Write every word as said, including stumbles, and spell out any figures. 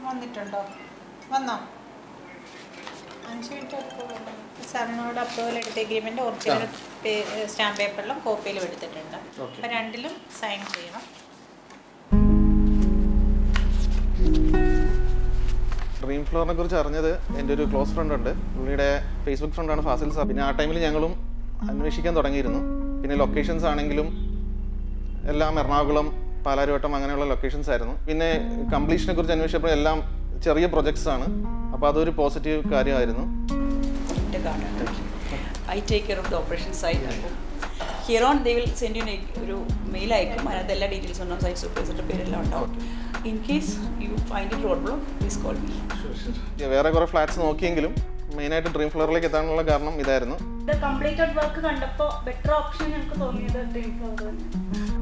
വന്നിട്ടുണ്ടോ? വന്നോ? അഞ്ച് മിനിറ്റ് സാറിനോട് അപ്രൂവൽ എടുത്ത എഗ്രിമെൻ്റ് ഒറിജിനൽ സ്റ്റാമ്പ് പേപ്പറിലും കോപ്പിയിലും എടുത്തിട്ടുണ്ട്. അപ്പം രണ്ടിലും സൈൻ ചെയ്യണം. ഡ്രീം ഫ്ലോറിനെ കുറിച്ച് അറിഞ്ഞത് എൻ്റെ ഒരു ക്ലോസ് ഫ്രണ്ട് ഉണ്ട്. പുള്ളിയുടെ ഫേസ്ബുക്ക് ഫ്രണ്ടാണ് ഫാസിൽ സാർ. പിന്നെ ആ ടൈമിൽ ഞങ്ങളും അന്വേഷിക്കാൻ തുടങ്ങിയിരുന്നു. പിന്നെ ലൊക്കേഷൻസ് ആണെങ്കിലും എല്ലാം എറണാകുളം, പാലാരിവട്ടം അങ്ങനെയുള്ള ലൊക്കേഷൻസ് ആയിരുന്നു. പിന്നെ കംപ്ലീഷനെ കുറിച്ച് അന്വേഷിച്ചപ്പോൾ എല്ലാം ചെറിയ പ്രൊജക്ട്സ് ആണ്. അപ്പോൾ അതൊരു പോസിറ്റീവ് കാര്യമായിരുന്നു. I take care of the operation side. Here on they will send you ഒരു മെയിൽ അയക്കും. അതിനകത്ത് എല്ലാ ഡീറ്റെയിൽസ് ഉണ്ടാവും. സൈറ്റ് സൂപ്പർവൈസറുടെ പേരെല്ലാം ഉണ്ടാവും. In case you find it problem please call me. വേറെ കുറേ ഫ്ലാറ്റ്സ് നോക്കിയെങ്കിലും മെയിനായിട്ട് ഡ്രീം ഫ്ലോറിലേക്ക് എത്താനുള്ള കാരണം ഇതായിരുന്നു. കംപ്ലീറ്റഡ് വർക്ക് കണ്ടപ്പോൾ ബെറ്റർ ഓപ്ഷൻ ഞങ്ങൾക്ക് തോന്നിയത് ഡ്രീം ഫ്ലോർ തന്നെ.